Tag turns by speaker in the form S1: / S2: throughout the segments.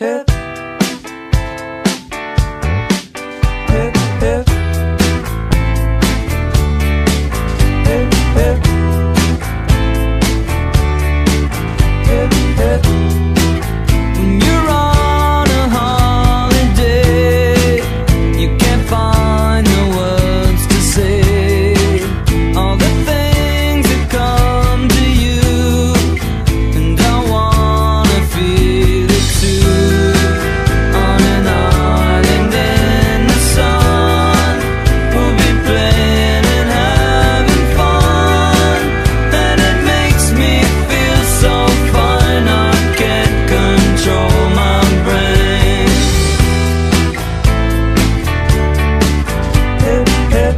S1: hip, hip, hip, hip, hip, hip, hip. When you're on a holiday, you can't find the words to say all the things that come to you, and I wanna feel it too. On an island in the sun, we'll be playing and having fun, and it makes me feel so fine I can't control my brain. Hip, hip,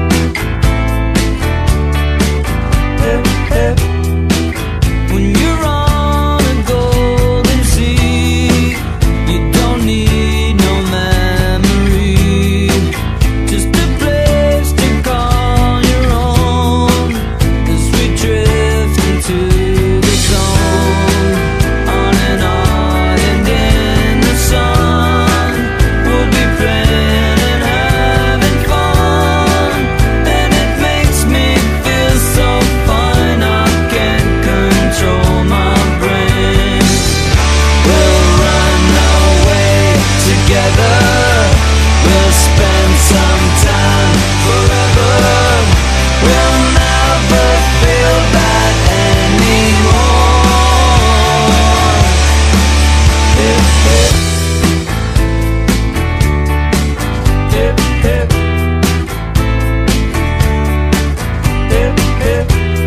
S1: hip, hip. When you're on a golden sea, you don't need no memory, just a place to call your own, as we drift into the zone. On an island in the sun, we'll be playing and having fun, and it makes me feel so fine I can't control my brain. We'll run away together, we'll spend some time forever, we'll never feel that anymore. Hip, hip, hip, hip, hip, hip.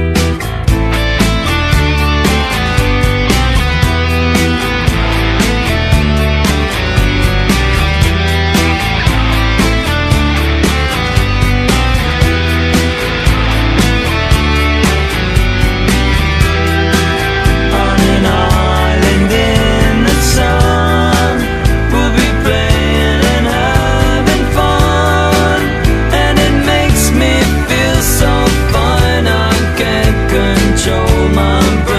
S1: On an island in the sun, we'll be playing and having fun, and it makes me feel so fine I can't control my brain.